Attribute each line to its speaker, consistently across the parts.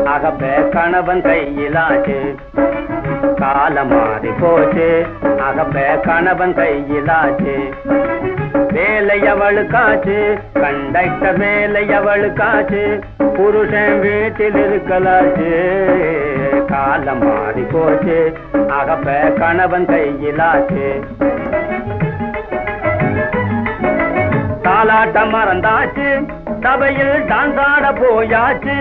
Speaker 1: அகப்பே கணவன் கையிலாச்சு. காலம் மாறி போச்சு, அகப்பே கணவன் கையிலாச்சு. வேலை அவளுக்காச்சு, கண்டக்டர் வேலை அவளுக்காச்சு. புருஷன் வீட்டில் இருக்கலாச்சு. காலம் மாறி போச்சு, அகப்பே கணவன் கையிலாச்சு. தாலாட்டம் மறந்தாச்சு, சபையில் டான்ஸ் ஆட போயாச்சு.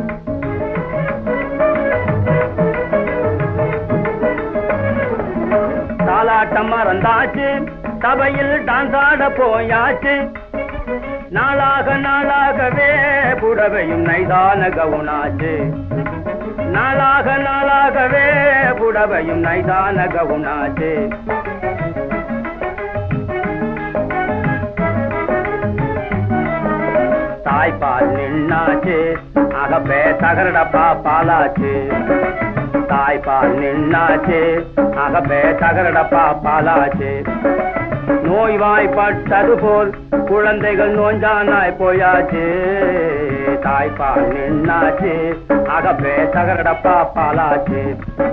Speaker 1: தாலாட்டம் மறந்தாச்சு, சபையில் டான்ஸ் ஆட போயாச்சு. நாளாக நாளாகவே புடவையும் நைதான கவுனாச்சு. நாளாக நாளாகவே புடவையும் நைதான கவுனாச்சு. தாய்ப்பால் நின்னாச்சு, அகப்பே தகரடப்பா பாலாச்சு. தாய்ப்பால் நின்னாச்சு, அகப்பே தகரடப்பா பாலாச்சு. நோய்வாய்ப்பட்டது போல் குழந்தைகள் நோஞ்சானாய் போயாச்சு. தாய்ப்பால் நின்னாச்சு, அகப்பே தகரடப்பா பாலாச்சு.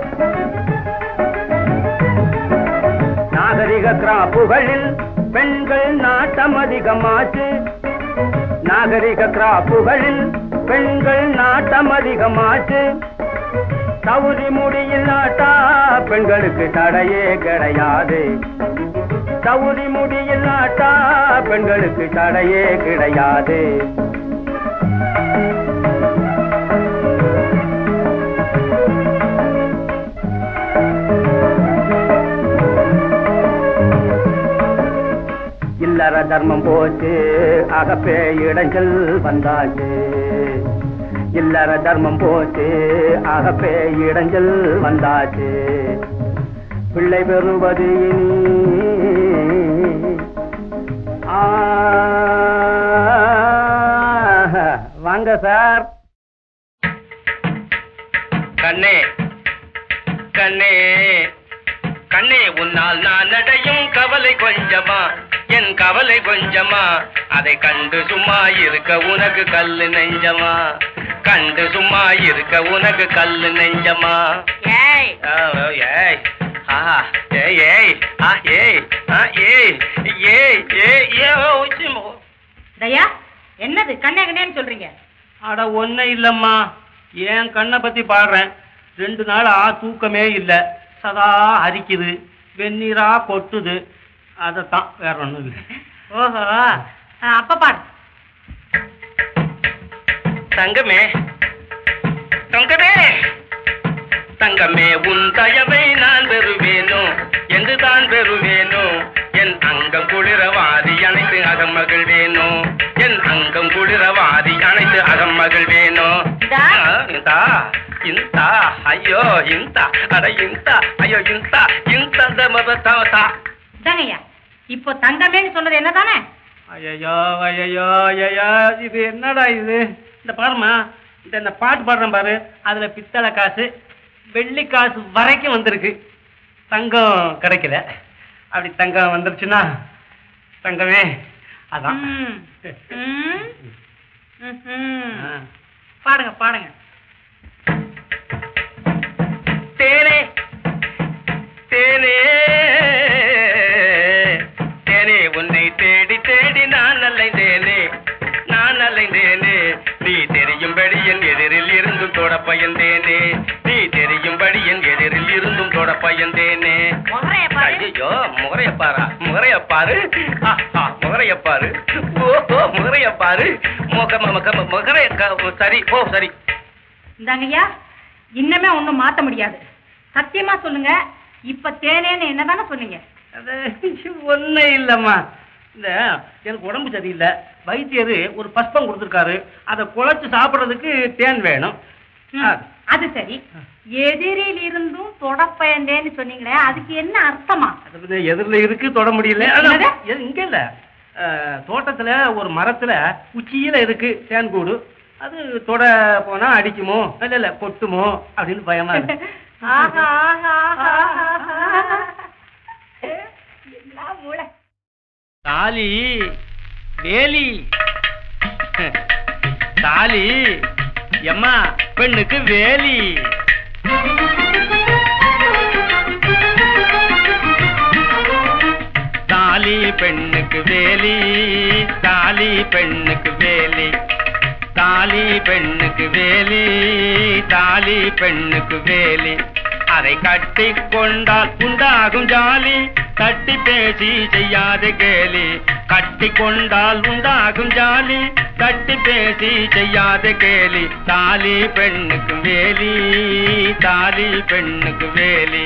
Speaker 1: நாகரிக கிராப்புகளில் பெண்கள் நாட்டம் அதிகமாச்சு. நாகரிக கிராப்புகளில் பெண்கள் நாட்டம் அதிகமாச்சு. சவுரி முடியில்லாட்டா பெண்களுக்கு தடையே கிடையாது. சவுரி முடியில்லாட்டா பெண்களுக்கு தடையே கிடையாது. இல்லற தர்மம் போச்சு, அகப்பே இடைஞ்சல் வந்தாச்சு. இல்லற தர்மம் போச்சு, அகப்பே இடைஞ்சல் வந்தாச்சு. பிள்ளை பெறுவது வாங்க சார்.
Speaker 2: கண்ணே கண்ணே கண்ணே, உன்னால் நான் அடையும் கவலை கொஞ்சமா, என் கவலை கொஞ்சமா. அதை கண்டு சும்மா இருக்க உனக்கு கல்லு நெஞ்சமா. கண்டு சும்மா இருக்க உனக்கு கல்லு நெஞ்சமா. ஏய் ஏய் ஏய் ஏய் ஏய் ஏய் ஏய் ஏய்.
Speaker 3: தயா, என்னது கண்ணே கண்ணேன்னு சொல்றீங்க?
Speaker 1: அட ஒண்ணே இல்லம்மா, என் கண்ணை பத்தி பாடுறேன். 2 நாள் தூக்கமே இல்லை, சதா அரிக்குது, வெந்நீரா கொட்டுது. அதத்தான், வேற ஒண்ணும் இல்லை.
Speaker 3: ஓஹோ, அப்ப பாடு.
Speaker 2: தங்கமே தங்கமே தங்கமே, உன் தயவை நான் பெறுவேனோ, என்றுதான் பெறுவேனோ. என் அங்கம் குளிரவாதி அனைத்து அகமகள் வேணோ. என் அங்கம் குளிரவாதி அனைத்து அகமகள் வேணோ. இந்தா இந்தா ஐயோ இந்தா அட இந்தா ஐயோ இந்தா இந்த மதத்தா.
Speaker 3: தங்கய்யா, இப்போ தங்கமேன்னு சொன்னது என்னதானே?
Speaker 1: ஐயோ ஐயோ ஐயோ, இது என்னடா இது? இந்த பாருமா, இந்த பாட்டு பாடுறேன் பாரு, அதுல பித்தளை காசு வெள்ளி காசு வரைக்கும் வந்திருக்கு. தங்கம் கிடைக்கல. அப்படி தங்கம் வந்துருச்சுன்னா தங்கமே அதான்.
Speaker 3: பாடுங்க பாடுங்க.
Speaker 2: தேனே தேனே தேனே, உன்னை தேடி தேடி நான் அலைந்தேனே, நான் அலைந்தேனே. நீ தெரியும்படி என் எதிரில் இருந்தும் தொட பயந்தேனே. நீ தெரியும்படி என் எதிரில் இருந்தும் தொட பயந்தேனே. ஐயோ, முகரையப்பாரா? முகரையப்பாரு, முகரையப்பாரு, ஓஹோ முகரையப்பாரு, முகரைய சரி ஓ சரி.
Speaker 3: இந்தாங்கய்யா, இன்னமே ஒண்ணும் மாத்த முடியாது. சத்தியமா சொல்லுங்க, இப்ப தேனேன்னு என்னதானே சொன்னீங்க?
Speaker 1: அது ஒண்ணே இல்லம்மா, இந்த எனக்கு உடம்பு சரியில்லை, வைத்தியர் ஒரு பஸ்பம் கொடுத்துருக்காரு, அதை குழைச்சு சாப்பிட்றதுக்கு தேன் வேணும்.
Speaker 3: அது சரி, எதிரில் இருந்தும் தொட பயந்தேன்னு சொன்னீங்களே, அதுக்கு என்ன அர்த்தமா?
Speaker 1: எதிரில இருக்கு, தொட முடியல. இங்க இல்ல, தோட்டத்துல ஒரு மரத்துல உச்சியில இருக்கு தேன் கூடு. அது தொட போனா அடிக்குமோ இல்ல கொட்டுமோ அப்படின்னு பயமா இருக்கு. தாலி வேலி தாலி
Speaker 2: எம்மா பெண்ணுக்கு வேலி. தாலி பெண்ணுக்கு வேலி, தாலி பெண்ணுக்கு வேலி, தாலி பெண்ணுக்கு வேலி, தாலி பெண்ணுக்கு வேலி. அதை கட்டி கொண்டால் உண்டாகும் ஜாலி, தட்டி பேசி செய்யாத கேலி. கட்டி கொண்டால் உண்டாகும் ஜாலி, தட்டி பேசி செய்யாத கேலி. தாலி பெண்ணுக்கு வேலி, தாலி பெண்ணுக்கு வேலி.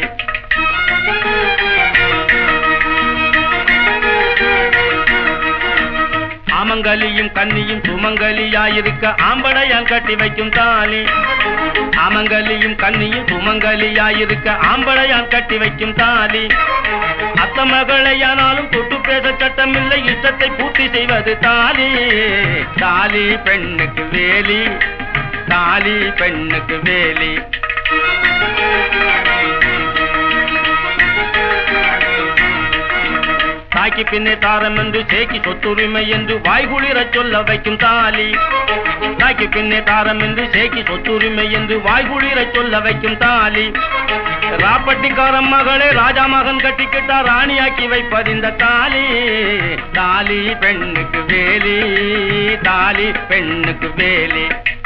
Speaker 2: ஆமங்கலியும் கன்னியும் சுமங்கலியாயிருக்க ஆம்படையால் கட்டி வைக்கும் தாலி. ஆமங்கலியும் கன்னியும் சுமங்கலியாயிருக்க ஆம்படையால் கட்டி வைக்கும் தாலி. அத்த மகளையானாலும் தொட்டு பேச சட்டமில்லை, இஷ்டத்தை பூர்த்தி செய்வது தாலி. தாலி பெண்ணுக்கு வேலி, தாலி பெண்ணுக்கு வேலி. தாக்கி பின்னே தாரம் என்று சேக்கி சொத்துரிமை என்று வாய்குளிரச் சொல்ல வைக்கும் தாலி. தாக்கி பின்னே தாரம் என்று சேக்கி சொத்துரிமை என்று வாய்குளிரச் சொல்ல வைக்கும் தாலி. ராப்பட்டிக்காரன் மகளே ராஜா மகன் கட்டிக்கிட்டா ராணியாக்கி வைப்பதிந்த தாலி. தாலி பெண்ணுக்கு வேலி, தாலி பெண்ணுக்கு வேலி.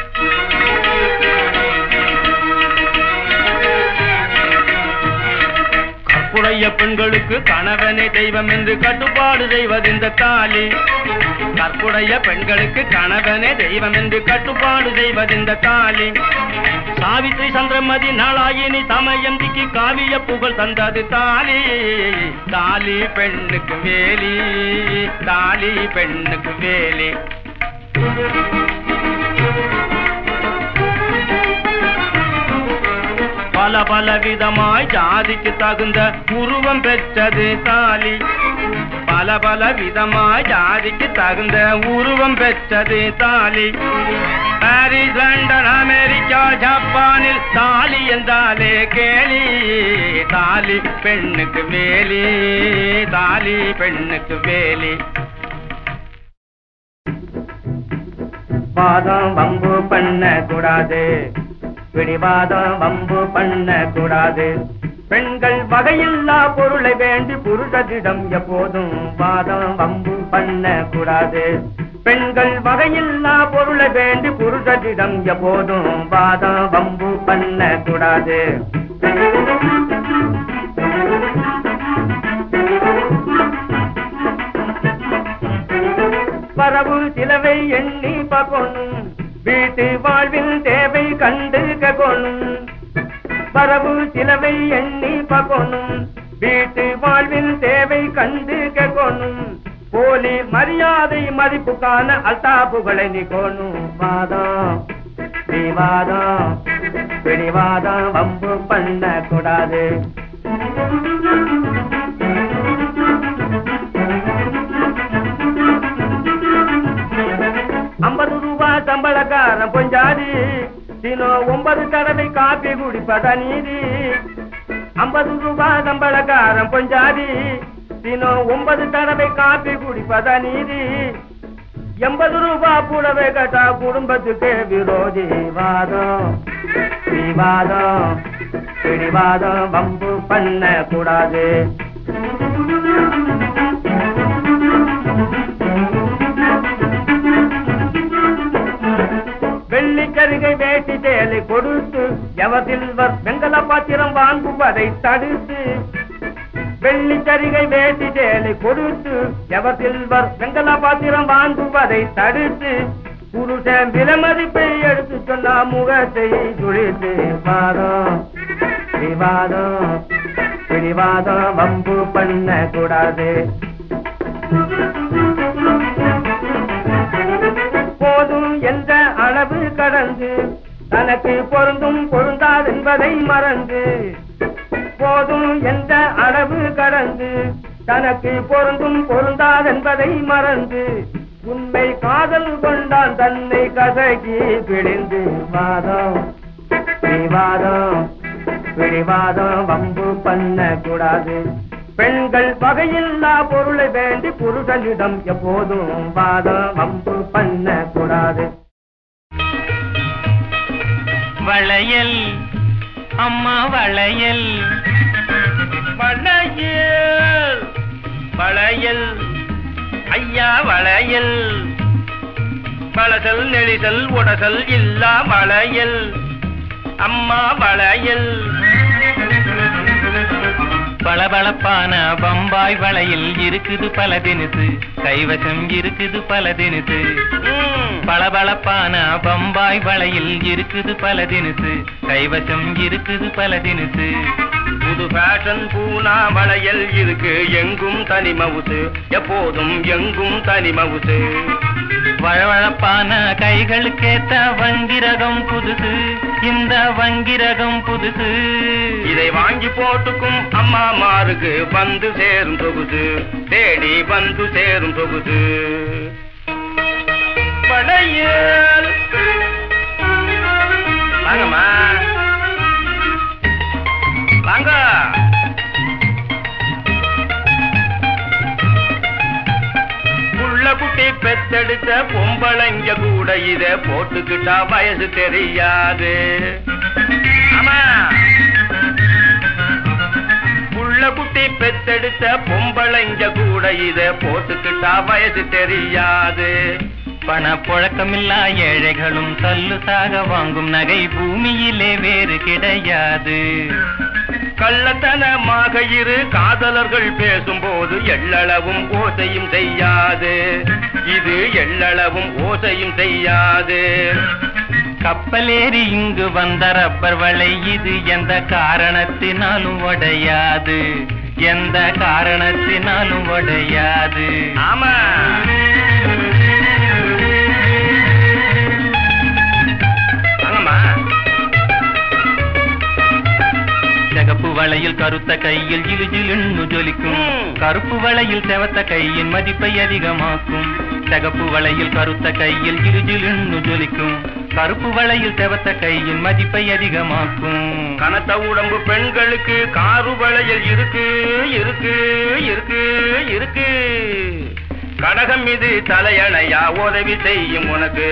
Speaker 2: கற்புடைய பெண்களுக்கு கணவனே தெய்வம் என்று கட்டுப்பாடு செய்வதிந்த தாலி. கற்புடைய பெண்களுக்கு கணவனே தெய்வம் என்று கட்டுப்பாடு செய்வதிந்த தாலி. சாவித்ரி சந்திரமதி நாளாயினி தமயந்திக்கு காவிய புகழ் தந்தது தாலி. தாலி பெண்ணுக்கு வேலி, தாலி பெண்ணுக்கு வேலி. பல பல விதமாய் ஜாதிக்கு தகுந்த உருவம் பெற்றது தாலி. பல பல விதமாய் ஜாதிக்கு தகுந்த உருவம் பெற்றது தாலி. பாரிஸ், லண்டன், அமெரிக்கா, ஜப்பானில் தாலி என்றாலே கேலி. தாலி பெண்ணுக்கு வேலி, தாலி பெண்ணுக்கு வேலி. வாதம் வம்பு பண்ண கூடாது, பிடிவாதம் வம்பு பண்ண கூடாது. பெண்கள் வகையில்லா பொருளை வேண்டி புருஷரிடம் எப்போதும் வாதம் வம்பு பண்ண கூடாது. பெண்கள் வகையில்லா பொருளை வேண்டி புருஷரிடம் எப்போதும் வாதம் வம்பு பண்ண கூடாது. வரவு சிலவை எண்ணி பார்க்கணும், வீட்டு வாழ்வில் தேவை கண்டு ககோணும். வரவு சிலவை எண்ணி பார்க்கணும், வீட்டு வாழ்வில் தேவை கண்டு ககோணும். போலி மரியாதை மதிப்புக்கான அல்தாப்புகளை நிக்கோணும். வாதம் விவாதம் பிடிவாதம் வம்பு பண்ண கூடாது. 50 ரூபாய் சம்பளக்காரன் பொஞ்சாதி, தினம் 9 தடவை காப்பி குடிப்பத நீதி. 50 ரூபாய் சம்பளக்காரன் பொஞ்சாதி, தினம் 9 தடவை காப்பி குடிப்பத நீதி. 80 ரூபாய் புடவை கட்டா குடும்பத்துக்கு விரோதி. வாதம் விவாதம் பிடிவாதம் வம்பு பண்ண கூடாது. வெள்ளிக்கருகை வேட்டி சேலை கொடுத்து எவசில்வர் வெங்கல பாத்திரம் வாங்குவதை தடுத்து. வெள்ளிக்கருகை வேட்டி சேலை கொடுத்து எவசில்வர் வெங்கல பாத்திரம் வாங்குவதை தடுத்து. புருஷன் விலமதிப்பை எடுத்து சொன்னா முகத்தை சுழித்து. வாதம் விவாதம் பிடிவாதம் வம்பு பண்ண கூடாது. போதும் என்ற அளவு கடந்து தனக்கு பொருந்தும் பொருந்தாது என்பதை மறந்து. போதும் என்ற அளவு கடந்து தனக்கு பொருந்தும் பொருந்தாது என்பதை மறந்து. உண்மை காதல் கொண்டான் தன்னை கசகி பிடிந்து. வாதம் விவாதம் பிடிவாதம் வம்பு பண்ண கூடாது. பெண்கள் வகையில்லா பொருளை வேண்டி புருஷனிடம் எப்போதும் வாதம் வம்பு பண்ண கூடாது. வளையல் அம்மா வளையல் வளையல் வளையல் ஐயா வளையல் வளசல் நெளிசல் உடசல் இல்லா வளையல் அம்மா வளையல் பளபளப்பான பம்பாய் வளையல் இருக்குது பல தினுசு கைவசம் இருக்குது பல தினுசு பளபளப்பான பம்பாய் வளையல் இருக்குது பல தினுசு கைவசம் இருக்குது பல தினுசு புது ஃபேஷன் பூனா வளையல் இருக்கு எங்கும் தனி மவுசு எப்போதும் எங்கும் தனி மவுசு வழவழப்பான கைகளுக்கேத்த வங்கிரகம் புதுசு இந்த வங்கிரகம் புதுசு இதை வாங்கி போட்டுக்கும் அம்மாமாருக்கு வந்து சேரும் சொகுசு தேடி வந்து சேரும் சொகுசு வளையல் வாங்கம்மா வாங்க குட்டி பெத்தெடுத்த பொம்பளைங்க கூட இத போட்டுக்கிட்டா வயசு தெரியாது ஆமா புள்ள குட்டி பெத்தெடுத்த பொம்பளைங்க கூட இத போட்டுக்கிட்டா வயசு தெரியாது பணப்புழக்கமில்லா ஏழைகளும் தல்லுசாக வாங்கும் நகை பூமியிலே வேறு கிடையாது கள்ளத்தனமாக இரு காதலர்கள் பேசும்போது எள்ளளவும் ஓசையும் செய்யாது இது எள்ளளவும் ஓசையும் செய்யாது கப்பலேறி இங்கு வந்த ரப்பர் வளை இது எந்த காரணத்தினாலும் உடையாது எந்த காரணத்தினாலும் உடையாது ஆமா சிகப்பு வளையில் கருத்த கையில் இழுஜிலுன்னு ஜொலிக்கும் கருப்பு வளையில் செவத்த கையின் மதிப்பை அதிகமாக்கும் சிகப்பு வளையில் கருத்த கையில் இழுஜிலுன்னு ஜொலிக்கும் கருப்பு வளையில் செவத்த கையின் மதிப்பை அதிகமாக்கும் கனத்த உடம்பு பெண்களுக்கு காரு வளையல் இருக்கு இருக்கு இருக்கு இருக்கு கடகம் மீது தலையணையா உதவி செய்யும் உனக்கு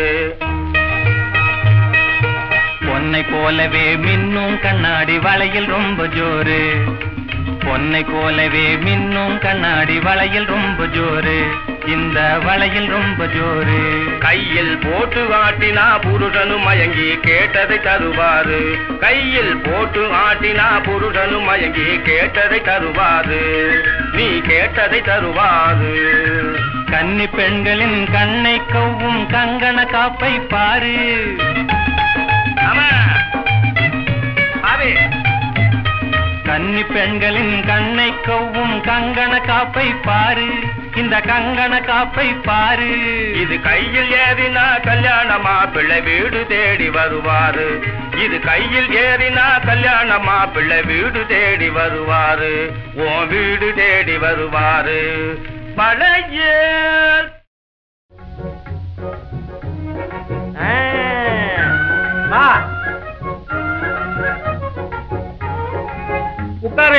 Speaker 2: பொன்னை போலவே மின்னும் கண்ணாடி வளையல் ரொம்ப ஜோரு பொன்னை போலவே மின்னும் கண்ணாடி வளையல் ரொம்ப ஜோரு இந்த வளையல் ரொம்ப ஜோரு கையில் போட்டு ஆட்டினா புருஷனும் மயங்கி கேட்டதை தருவாரு கையில் போட்டு ஆட்டினா புருஷனும் மயங்கி கேட்டதை தருவாரு நீ கேட்டதை தருவாரு கன்னி பெண்களின் கண்ணை கவ்வும் கங்கண காப்பை பாரு கன்னி பெண்களின் கண்ணை கவ்வும் கங்கண காப்பை பாரு இந்த கங்கண காப்பை பாரு இது கையில் ஏறினா கல்யாணமா பிள்ளை வீடு தேடி வருவாரு இது கையில் ஏறினா கல்யாணமா பிள்ளை வீடு தேடி வருவாரு உன் வீடு தேடி வருவாரு வளையல்
Speaker 1: உட்காரு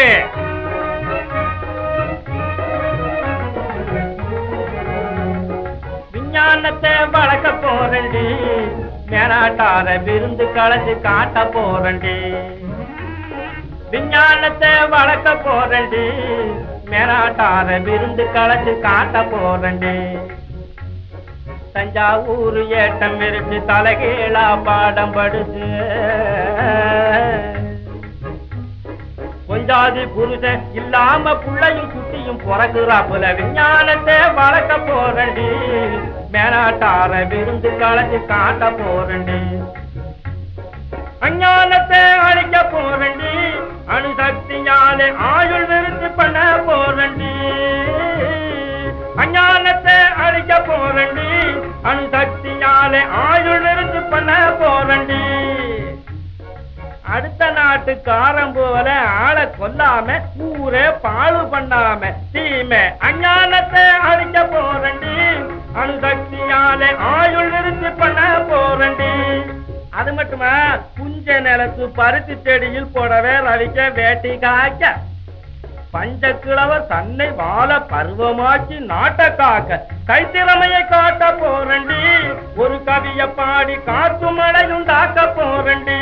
Speaker 1: விஞ்ஞானத்தை வளர்க்க போறண்டி மேலாட்டார விருந்து களைச்சு காட்ட போறண்டி விஞ்ஞானத்தை வளர்க்க போறண்டி மேலாட்டார விருந்து களைச்சு காட்ட போறண்டி தஞ்சாவூர் ஏட்டம் இருக்கு தலைகீழா பாடம் படுது கொஞ்சாதி புருஷன் இல்லாம புள்ளையும் குட்டியும் பிறகுறாப்புல விஞ்ஞானத்தை வளர்க்க போறண்டி மேலாட்டார விருந்து களைச்சு காட்ட போறண்டி அஞ்ஞானத்தை அழிக்க போறண்டி அணுசக்தியாலே ஆயுள் விருத்தி பண்ண போறண்டி அஞ்ஞானத்தை அழிக்க போறண்டி அணுசக்தியாலே ஆயுள் விருத்தி பண்ண போறண்டி அடுத்த நாட்டுக்காரன் போல ஆளை கொல்லாம ஊரே பாழு பண்ணாம தீமை அஞ்ஞானத்தை அழிக்க போறண்டி அணுசக்தியாலே ஆயுள் விருத்தி பண்ண போறண்டி அது மட்டுமா புஞ்ச நிலத்து பருத்தி செடியில் போடவே ரவிக்க வேட்டி காய்க்க
Speaker 2: பஞ்சக்கிழவர் தன்னை வாழ பருவமாக்கி நாட்டை காக்க கைத்திறமையை காட்ட போறண்டி. ஒரு கவிய பாடி காத்து மழையுண்டாக்க போறண்டி.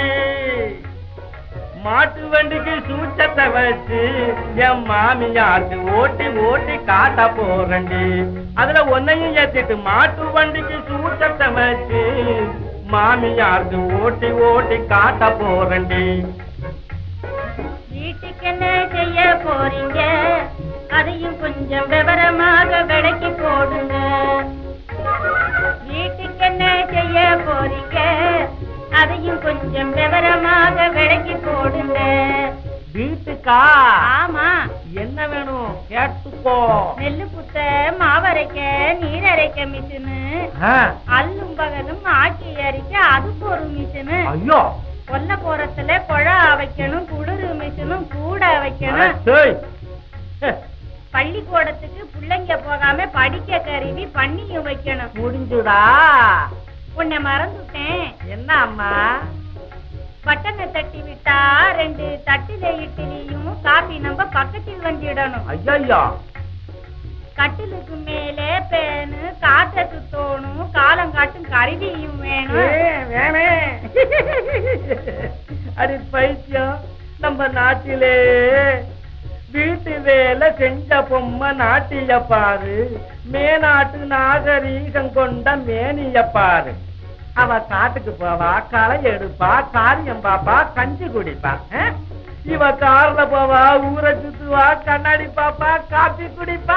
Speaker 2: மாட்டு வண்டிக்கு சூச்சத்தை வச்சு என் மாமியாருக்கு ஓட்டி ஓட்டி காட்ட போறண்டி. அதுல ஒன்னையும் ஏத்திட்டு மாட்டு வண்டிக்கு சூச்சத்தை வச்சு மாமியாருக்கு ஓட்டி ஓட்டி காட்ட போறண்டி.
Speaker 3: வீட்டுக்கு என்ன செய்ய போறீங்க, அதையும் கொஞ்சம் விவரமாக விளக்கி போடுங்க. வீட்டுக்கு என்ன செய்ய போறீங்க, அதையும் கொஞ்சம் விவரமாக விளக்கி போடுங்க.
Speaker 1: வீட்டுக்கா?
Speaker 3: ஆமா.
Speaker 1: என்ன வேணும் கேட்டுக்கோ.
Speaker 3: நெல்லு புத்த, மாவரைக்க, நீர் அரைக்க மிஷினு, அல்லும் பகலும் ஆக்கி அரைக்க அதுக்கு ஒரு மிஷினு.
Speaker 1: ஐயோ,
Speaker 3: கொல்ல போறத்துல குழா வைக்கணும், குளிர் மிஷினும் கூட வைக்கணும். பள்ளிக்கூடத்துக்கு பிள்ளைங்க போகாம படிக்க கருவி பண்ணியும் வைக்கணும்.
Speaker 1: முடிஞ்சுடா.
Speaker 3: உன்னை மறந்துட்டேன்.
Speaker 1: என்ன அம்மா?
Speaker 3: பட்டனை தட்டி விட்டா 2 தட்டில இட்லியும் காபி நம்ம பக்கத்தில் வந்துடணும்.
Speaker 1: ஐயோ,
Speaker 3: கட்டிலுக்கு மேலே பேனு, காற்று தோணும், காலம் காட்டும் கருவியும் வேணும்.
Speaker 1: வேணே. அடி பைத்தியம், நம்ம நாட்டிலே வீட்டு வேலை செஞ்ச பொம்மை நாட்டிய பாரு, மேநாட்டு நாகரீகம் கொண்ட மேனிய பாரு. அவ காட்டுக்கு போவா, களை எடுப்பா, காரியம் பாப்பா, கஞ்சி குடிப்பா. இவ கார்ல போவா, ஊரை சுத்துவா, கண்ணாடி பாப்பா, காப்பி குடிப்பா.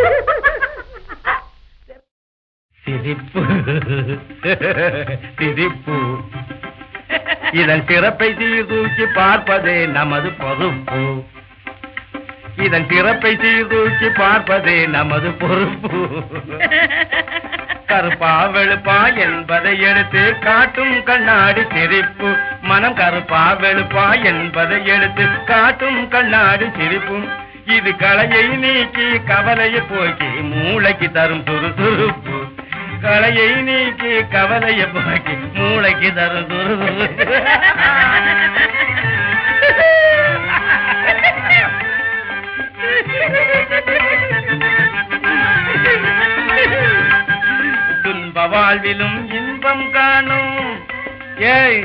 Speaker 2: சிரிப்பு சிரிப்பு, இதன் சிறப்பை சீர்தூக்கி பார்ப்பதே நமது பொறுப்பு. இதன் சிறப்பை சீர்தூக்கி பார்ப்பதே நமது பொறுப்பு. கருப்பா வெளுப்பா என்பதை எடுத்து காட்டும் கண்ணாடி சிரிப்பு. மனம் கருப்பா வெளுப்பா என்பதை எடுத்து காட்டும் கண்ணாடி சிரிப்பும். இது களையை நீக்கி கவலையை போக்கி மூளைக்கு தரும் சுறுசுறுப்பு. களையை நீக்கி கவலையை போக்கி மூளைக்கு தரும் சுறுசுறுப்பு. துன்ப வாழ்விலும் இன்பம் காணும். ஏய்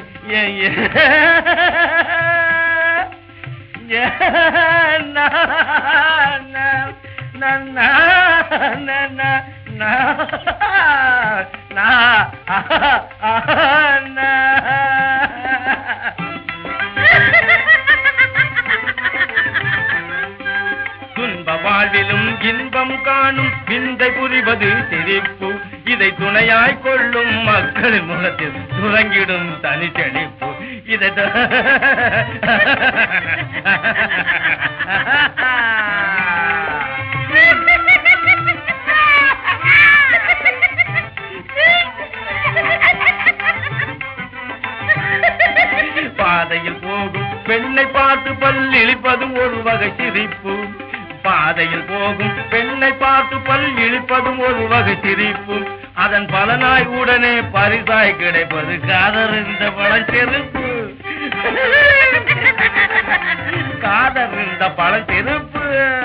Speaker 2: துன்ப வாழ்விலும் இன்பம் காணும் விந்தை புரிவது சிரிப்பு. இதை துணையாய் கொள்ளும் மக்களின் முகத்தில் துறங்கிடும் தனி செழிப்பு. இதை பாதையில் போகும் பெண்ணை பார்த்து பல் இழிப்பதும் ஒரு வகை சிரிப்பு. பாதையில் போகும் பெண்ணை பார்த்து பல் இழிப்பதும் ஒரு வகை சிரிப்பு. அதன் பலனாய் உடனே பரிசாய் கிடைப்பது காதறிந்த பழச்செருப்பு. காதறிந்த பழச்செருப்பு.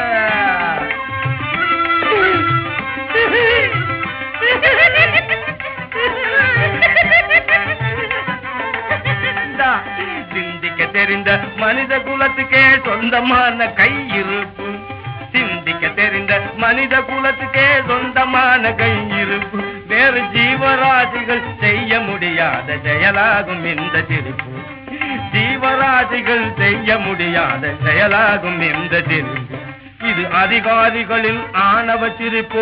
Speaker 2: சிந்திக்க தெரிந்த மனித குலத்துக்கே சொந்தமான கையிருப்பு. சிந்திக்க தெரிந்த மனித குலத்துக்கே சொந்தமான கையிருப்பு. வேறு ஜீவராசிகள் செய்ய முடியாத செயலாகும் இந்த சிரிப்பு. ஜீவராசிகள் செய்ய முடியாத செயலாகும் இந்த சிரிப்பு. இது அதிகாரிகளின் ஆணவ சிரிப்பு.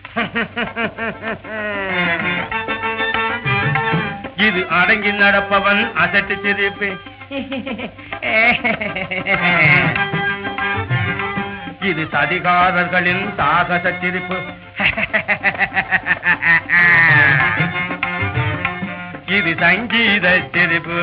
Speaker 2: இது அடங்கி நடப்பவன் அதட்டு சிரிப்பு. இது சதிகாரர்களின் சாகச சிரிப்பு. இது சங்கீத சிரிப்பு.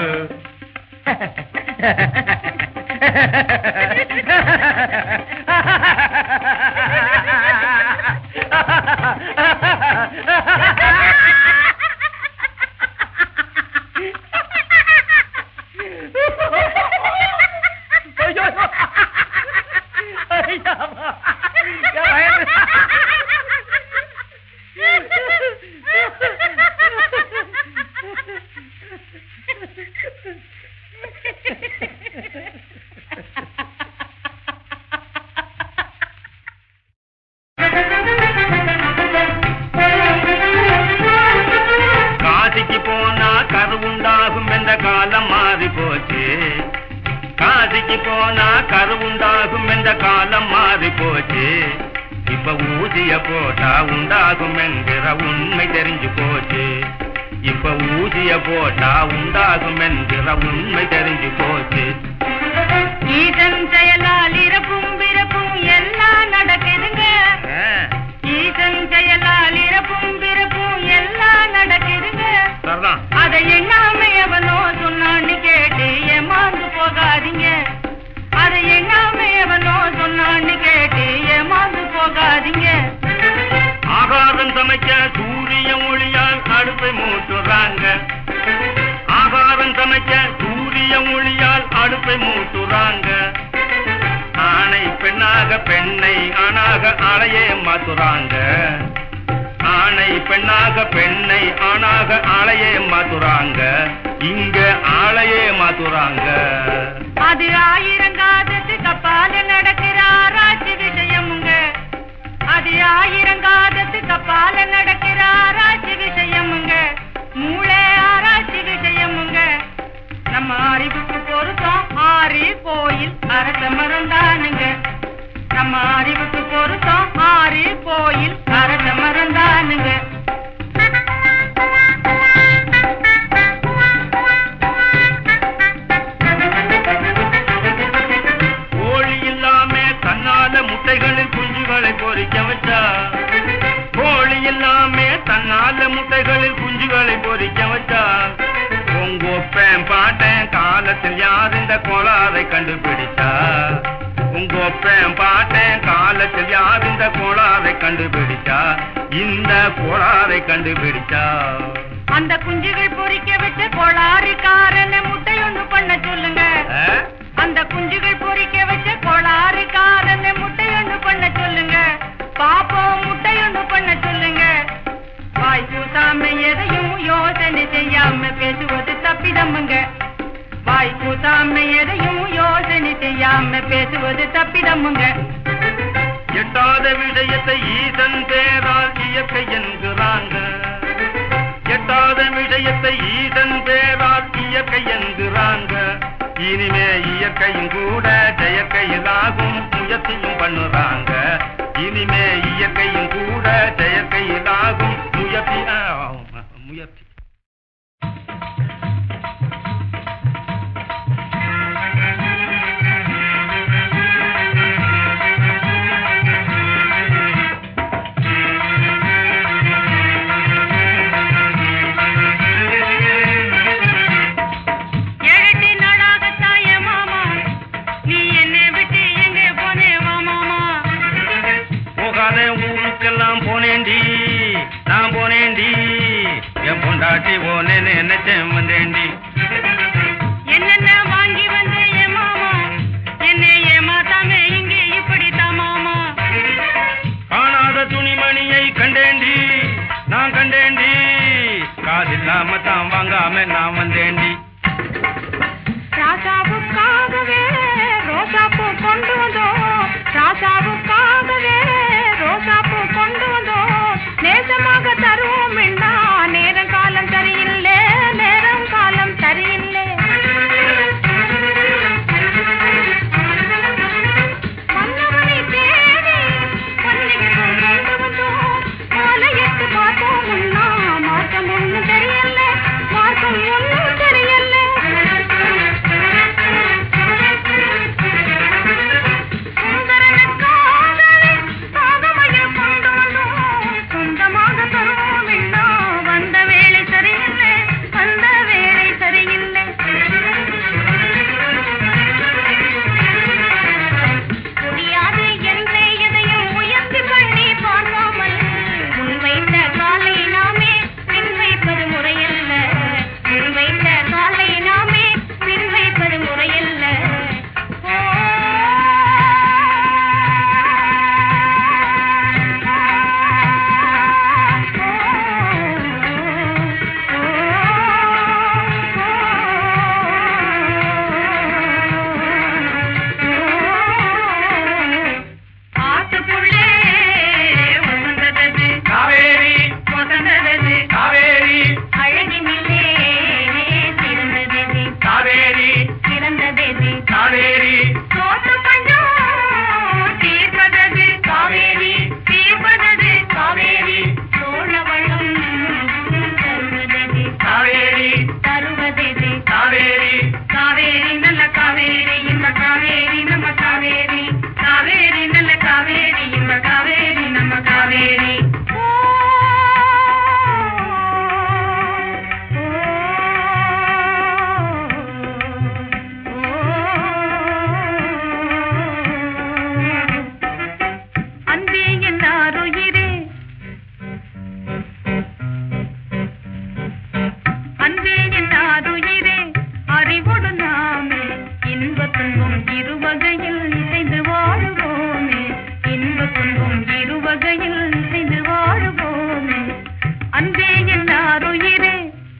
Speaker 2: போனா கருவுண்டாகும் என்ற காலம் மாறி போச்சு. இப்ப ஊசிய போட்டா உண்டாகும் என்கிற உண்மை தெரிஞ்சு போச்சு. இப்ப ஊசிய போட்டா உண்டாகும் என்கிற உண்மை தெரிஞ்சு போச்சு.
Speaker 3: ஈசன் செயலால் இறப்பும் பிறப்பும் எல்லாம் நடக்குதுங்க. ஈசன் செயலால் இறப்பும் பிறப்பும் எல்லாம் நடக்குதுங்க. அதை எண்ணாம எவனோ சொன்னான்னு கேட்டு ஏமாந்து போகாதீங்க. அதை எண்ணாம எவனோ சொன்னான்னு கேட்டு ஏமாந்து போகாதீங்க.
Speaker 2: ஆகாரம் சமைக்க சூரிய ஒளியால் அடுப்பை மூட்டுறாங்க. ஆகாரம் சமைக்க சூரிய ஒளியால் அடுப்பை மூட்டுறாங்க. ஆணை பெண்ணாக பெண்ணை ஆணாக ஆளையே மாத்துறாங்க. ஆணை பெண்ணாக பெண்ணை ஆணாக ஆளையே மாத்துறாங்க. இங்க ஆளையே மாத்துறாங்க.
Speaker 3: அது ஆயிரங்காதத்துக்கு அப்பால நடக்கிற ஆராய்ச்சி விஷயமுங்க. அது ஆயிரங்காதத்துக்கு அப்பால நடக்கிற ஆராய்ச்சி விஷயமுங்க. மூளை ஆராய்ச்சி விஷயமுங்க. நம்ம அறிவுக்கு பொருத்தம் ஆரி கோயில் அரச மறந்தானுங்க. நம்ம அறிவுக்கு பொருத்தம் ஆரி கோயில் அரச மறந்தானுங்க.
Speaker 2: கோழி இல்லாம தன்னால முட்டைகளில் குஞ்சுகளை பொறிக்க வச்சா. கோழி இல்லாம தன்னால முட்டைகளில் குஞ்சுகளை பொறிக்க வச்சா. உங்கொப்பேன் பாட்டேன் காலத்தில் யார் இந்த கோளாறை கண்டுபிடிச்சா. உங்கொப்பேன் பாட்டேன் காலத்தில் யார் இந்த கோளாறை கண்டுபிடிச்சா. இந்த கோளாறை கண்டுபிடிச்சா.
Speaker 3: அந்த குஞ்சுகள் பொறிக்க வச்ச கோளாறுக்காரன முட்டை ஒண்ணு பண்ண சொல்லுங்க. அந்த குஞ்சுகள் பொறிக்க வச்ச கோளாறுக்காரன முட்டை ஒண்ணு பண்ண சொல்லுங்க. பாப்போம் முட்டை ஒண்ணு பண்ண சொல்லுங்க. வாய் கூசாம எதையும் யோசனை செய்யாம பேசுவது தப்பிதமுங்க. வாய் கூசாம எதையும் யோசனை செய்யாம பேசுவது தப்பிதமுங்க.
Speaker 2: எட்டாத விஷயத்தை ஈசன் பேரால் இயற்கை என்கிறாங்க. எட்டாத விஷயத்தை ஈசன் பேரால் இயற்கை என்கிறாங்க. இனிமே இயற்கையும் கூட செயற்கையிலாகும் முயற்சியும் பண்ணுறாங்க. இனிமே இயற்கையும் கூட செயற்கையிலாகும் முயற்சி. ஊருக்கெல்லாம் போனேண்டி நான் போனேண்டி. என் பொண்டாட்டி போனே நினைச்சேன் வந்தேண்டி.
Speaker 3: என்னென்ன வாங்கி வந்த ஏமாமா என்னை ஏமாத்தாமே இங்கே இப்படித்தான் மாமா.
Speaker 2: காணாத துணிமணியை கண்டேண்டி நான் கண்டேண்டி. காதில்லாம தான் வாங்காம நான் வந்தேண்டி.
Speaker 3: ராசாவுக்காகவே ரோசாப்பூ கொண்டு வந்தோம். ராசாவுக்காகவே ரோசாப்பூ கொண்டு வந்தோம். நேசமாக தருவோம் என்னா நேரம் காலம் சரியில்லை. நேரம் காலம் சரியில்லை. மன்னவனை தேடி பள்ளிக்கு கொண்டு வந்தோம். மாலை எட்டு பார்த்தோம் முன்னா மார்க்கம் ஒன்றும் தெரியல. மார்க்கம் ஒன்றும் தெரியல. சுந்தரனுக்காக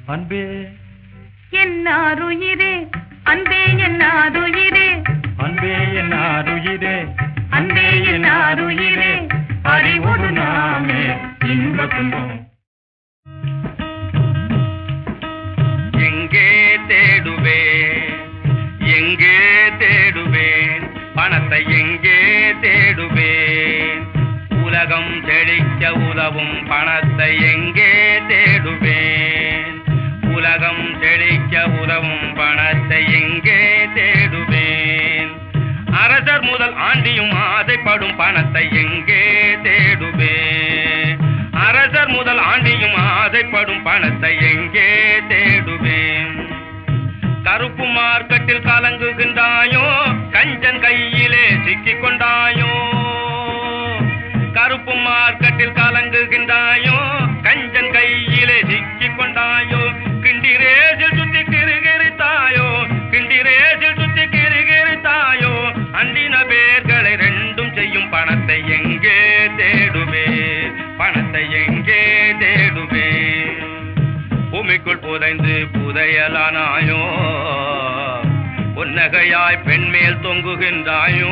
Speaker 4: அன்பே
Speaker 3: என்னாருயிரே அன்பே என்னாருயிரே
Speaker 4: அன்பே என்னாருயிரே
Speaker 3: அன்பே என்னாருயிரே அறிவோடு நாமே இன்ப துன்பம்
Speaker 2: எங்கே தேடுவேன் பணத்தை எங்கே தேடுவேன் உலகம் செழிக்க உதவும் பணத்தை எங்கே தேடுவேன் உலகம் செழிக்க உதவும் பணத்தை எங்கே தேடுவேன் அரசர் முதல் ஆண்டியும் ஆசைப்படும் பணத்தை எங்கே தேடுவேன் அரசர் முதல் ஆண்டியும் ஆசைப்படும் பணத்தை எங்கே தேடுவேன் கருப்பு மார்க்கெட்டில் கலங்குகின்றாயோ கஞ்சன் கையிலே சிக்கிக் கொண்டாயோ கருப்பு மார்க்கெட்டில் கலங்குகின்றாயோ கஞ்சன் கையிலே சிக்கிக் கொண்டாயோ கிண்டிரேசில் சுத்தி கிருகிரித்தாயோ கிண்டிரேசில் சுத்தி கிருகிரித்தாயோ அண்டின பேர்களை ரெண்டும் செய்யும் பணத்தை எங்கே தேடுவேன் பணத்தை எங்கே தேடுவேன் பூமிக்குள் புதைந்து புதையலானாயோ பொன்னகையாய் பெண்மேல் தொங்குகின்றாயோ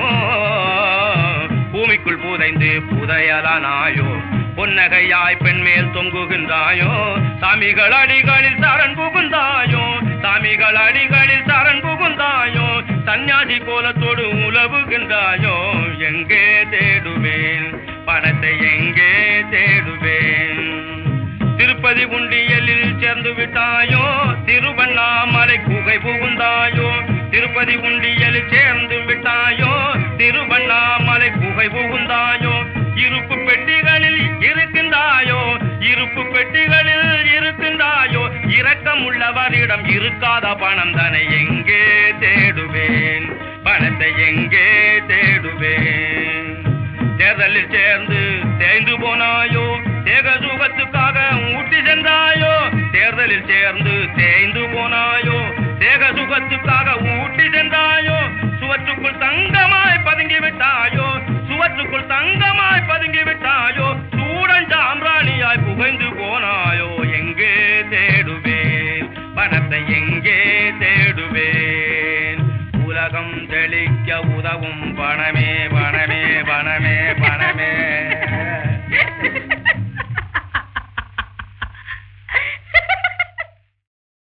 Speaker 2: பூமிக்குள் புதைந்து புதையலானாயோ பொன்னகையாய் பெண்மேல் தொங்குகின்றாயோ சாமிகள் அடிகளில் சரண் புகுந்தாயோ சாமிகள் அடிகளில் சரண் புகுந்தாயோ சந்நியாசி கோலத்தோடு உலவுகின்றாயோ எங்கே தேடுவேன் பணத்தை எங்கே தேடுவேன் திருப்பதி உண்டியலில் சேர்ந்து விட்டாயோ திருவண்ணாமலை குகை புகுந்தாயோ திருப்பதி உண்டியலில் சேர்ந்து விட்டாயோ திருவண்ணாமலை குகை புகுந்தாயோ இருப்பு பெட்டிகளில் இருக்கின்றாயோ இருப்பு பெட்டிகளில் இருக்கின்றாயோ இரக்கம் உள்ளவரிடம் இருக்காத பணம் தானே எங்கே தேடுவேன் பணத்தை எங்கே தேடுவேன் தேர்தலில் சேர்ந்து தேய்ந்து போனாயோ தேக சுகத்துக்காக ஊட்டி சென்றாயோ தேர்தலில் சேர்ந்து தேய்ந்து போனாயோ தேக சுகத்துக்காக ஊட்டி சென்றாயோ சுவற்றுக்குள் தங்கமாய் பதுங்கி விட்டாயோ சுவற்றுக்குள் தங்கமாய் பதுங்கி விட்டாயோ சூடன் சாம்பிராணியாய் புகைந்து போனாயோ எங்கே தேடுவேன் பணத்தை எங்கே தேடுவேன் உலகம் செழிக்க உதவும் பணமே